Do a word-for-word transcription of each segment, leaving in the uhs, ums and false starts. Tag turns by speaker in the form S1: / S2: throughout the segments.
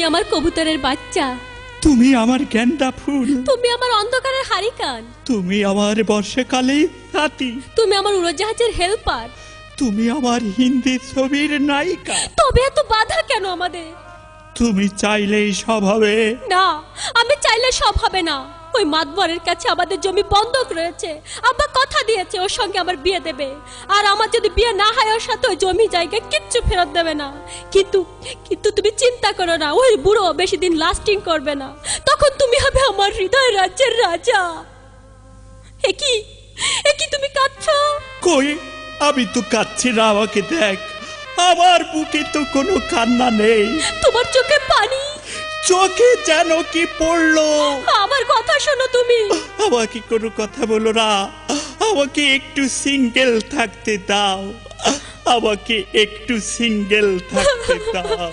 S1: আমার কবুতরের বাচ্চা,
S2: তুমি আমার গেন্দা ফুল,
S1: তুমি আমার অন্ধকারের হারিকান,
S2: তুমি আমার বর্ষাকালে হাতি,
S1: তুমি আমার উড়োজাহাজের হেল্পার,
S2: তুমি আমার হিন্দি ছবির নায়িকা।
S1: তবে এত বাধা কেন আমাদের?
S2: তুমি চাইলেই সব হবে
S1: না, আমি চাইলে সব হবে না। ওই মাতবরের কাছে আমাদের জমি বন্ধক রয়েছে, আব্বা কথা দিয়েছে ওর সঙ্গে আমার বিয়ে দেবে, আর আমার যদি বিয়ে না হয় ওর সাথে ওই জমি জায়গা কিচ্ছু ফেরত দেবে না। কিন্তু কিন্তু তুমি চিন্তা করো না, ওই বুড়ো বেশি দিন লাস্টিং করবে না, তখন তুমি হবে আমার হৃদয় রাজ্যের রাজা। একি একি তুমি কাঁদছো?
S2: কই, আমি তো কাঁদছি না, আমাকে দেখ, আমার বুকে তো কোনো কান্না নেই।
S1: তোমার চোখে পানি,
S2: চোখে যেন কি পড়লো।
S1: আমার কথা শোনো তুমি।
S2: আমাকে কোনো কথা বলো না, আমাকে একটু সিঙ্গেল থাকতে দাও, আমাকে একটু সিঙ্গেল থাকতে দাও।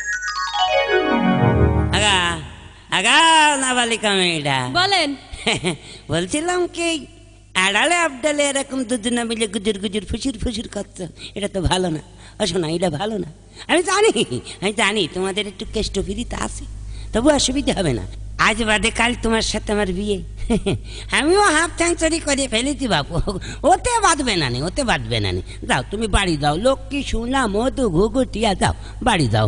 S3: আগা আগা নাবালিকা মেয়েটা
S1: বলেন।
S3: বলছিলাম কি, আড়ালে আবডালে এরকম দুজনা মিলে গুজুর গুজুর ফুসুর ফুসুর করছো, এটা তো ভালো না। শোনা, এটা ভালো না। আমি জানি আমি জানি তোমাদের একটু কেষ্ট ফিরিতে আছে, তবু অসুবিধা হবে না। আজ বাদে কাল তোমার সাথে আমার বিয়ে। আমিও হাফ সেঞ্চুরি করে ফেলেছি বাবু, ওতে বাঁধবে না নি, ওতে বাঁধবে না নি। যাও তুমি বাড়ি যাও, লক্ষ্মী সোনা মধু ঘুঘুটিয়া, যাও বাড়ি যাও।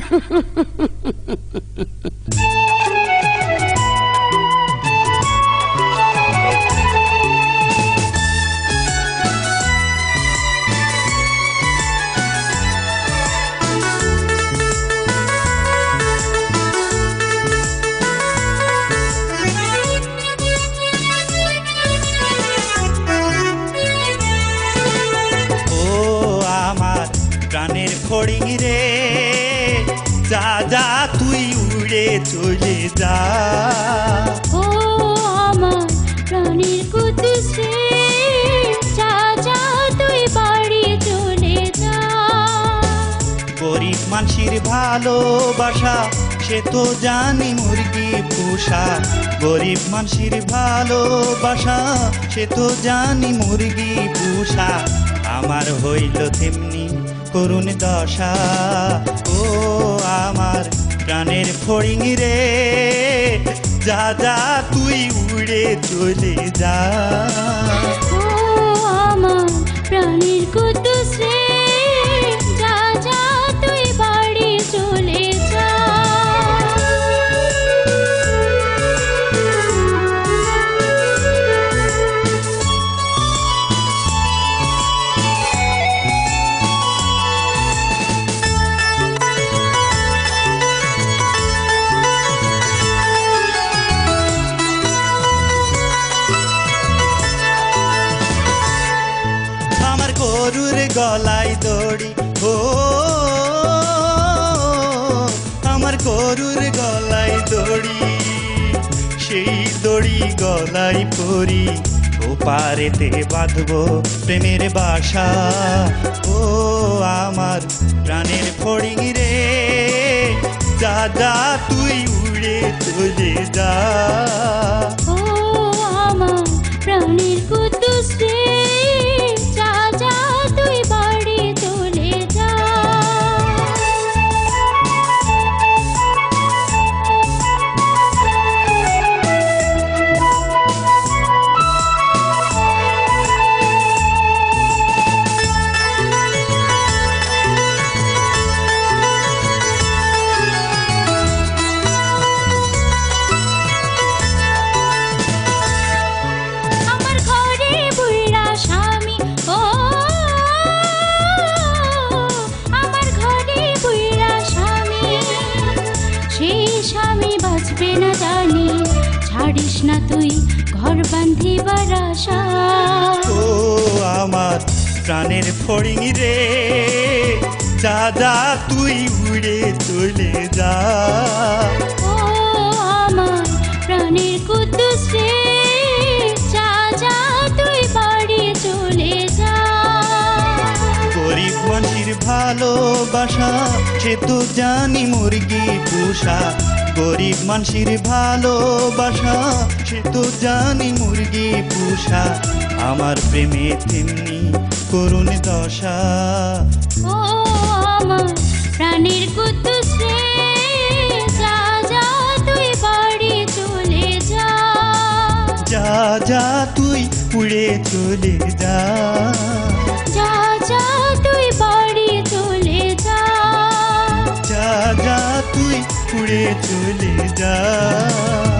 S2: প্রাণের ফড়িং রে, যা যা তুই উড়ে চলে যা।
S4: ও আমার প্রাণের কুদ্দুস রে, যা যা তুই বাড়ি চলে যা।
S2: গরিব মানুষের ভালোবাসা সে তো জানি মুরগি পোষা, গরিব মানুষের ভালোবাসা সে তো জানি মুরগি পোষা। আমার হইল তেমনি করুণ দশা, ও আমার প্রাণের ফড়িং রে, যা যা তুই উড়ে চলে যা।
S4: ও আমার প্রাণের কুদ্দুস রে, যা যা তুই বাড়ি চলে যা।
S2: গরুর গলায় দড়ি, ও আমার গরুর গলায় দড়ি, সেই দড়ি গলায় পরি, ও পারেতে বাঁধবো প্রেমের বাসা। ও আমার প্রাণের ফড়িং রে, যা যা তুই উড়ে চলে যা।
S4: ও আমার প্রাণের কুদ্দুস রে, যা যা তুই বাড়ি চলে যা। আমার ঘরে বুইড়া স্বামী, ও আমার ঘরে বুইড়া স্বামী, সেই স্বামী বাঁচবে না জানি, ছাড়িস না তুই ঘর বাঁধিবার আশা।
S2: ও আমার প্রাণের ফড়িং রে, যা যা তুই উড়ে চলে যা।
S4: ও আমার প্রাণের কুদ্দুস রে, যা যা তুই বাড়ি চলে যা।
S2: গরিব মানুষের ভালোবাসা সে তো জানি মুরগি পোষা, গরিব মানুষের ভালোবাসা সে তো জানি মুরগি পোষা। আমার প্রেমে তেমনি করুণ দশা,
S4: ও আমার প্রাণের কুদ্দুস রে,
S2: যা যা তুই উড়ে চলে যা
S4: যা যা তুই বাড়ি চলে যা
S2: যা যা তুই উড়ে চলে যা